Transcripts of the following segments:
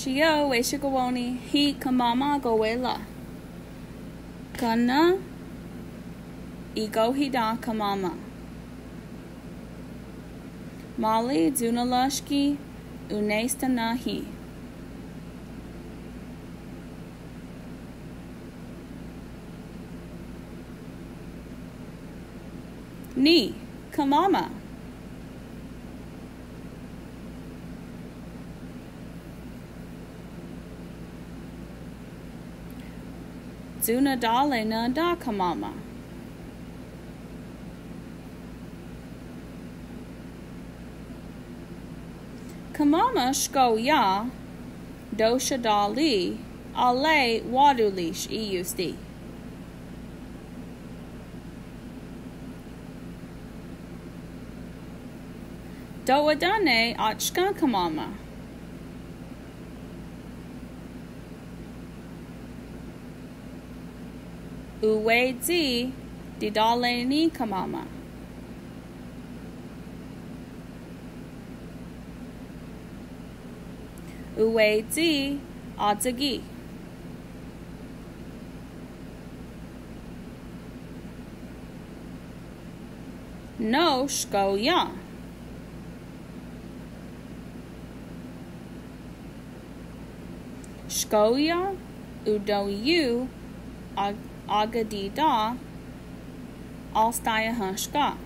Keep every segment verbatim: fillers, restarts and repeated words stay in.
Shio we shikawoni he kamama goela. Kana ego hida kamama. Mali dunalashki unesta nahi. Ni kamama. Zuna dale na da kamama. Kamama shko ya dosha dali ale wadulish iusti. Dowadane achka kamama. Uwe zi didale ni kamama. Uwe zi adzagi. No shko ya. Shkoya udo yu ag agadida alstaya hashka.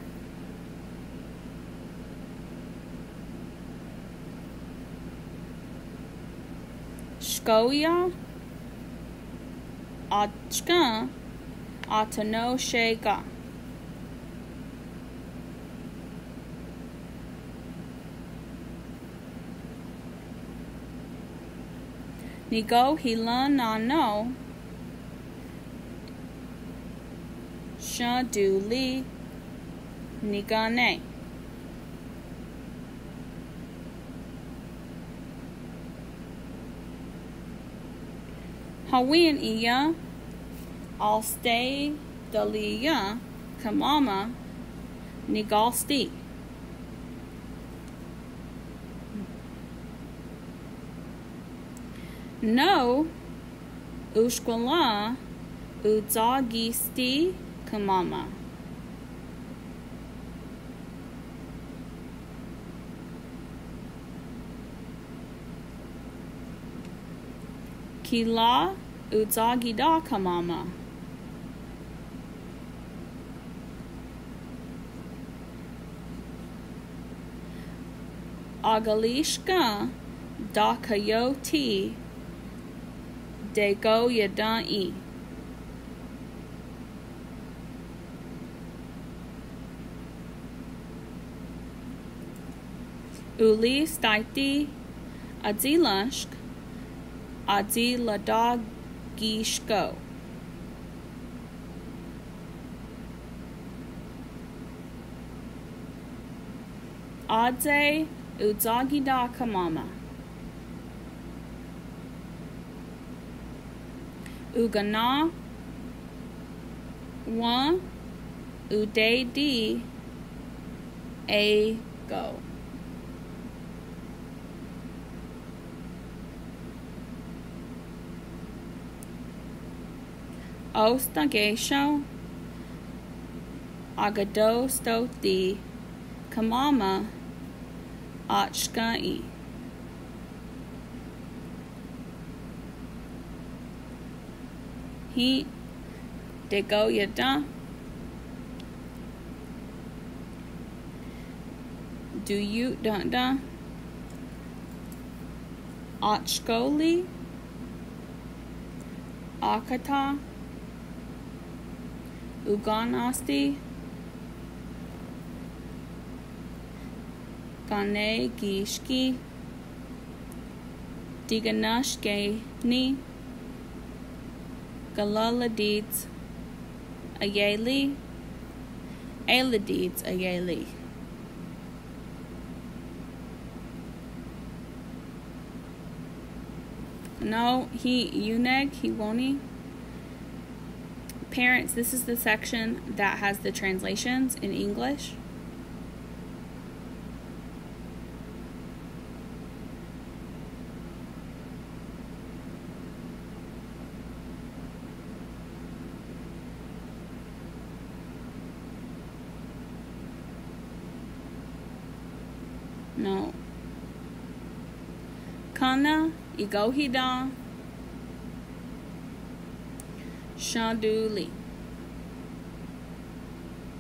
Shkoya achka atano shega. Nigo hilan na no sha du li nigane. Hawin iya I'll stay daliya kamama nigalsti. No ushkwala udzagisti kamama. Kila udzagida kamama. Agalishka dakayoti de go yadai. Uli staiti adzilashk adziladagishko. Adze udzagida kamama. Ugana one ude di a go. Ostagesho agado stoti kamama achkai. He de go yada. Do you da da? Achkoli Akata Uganasti Gane Gishki Diganashke Ni Galaladids Ayeli Aladids Ayeli. No, he uneg, he won't. Parents, this is the section that has the translations in English. No. Kana Igohida Shaduli.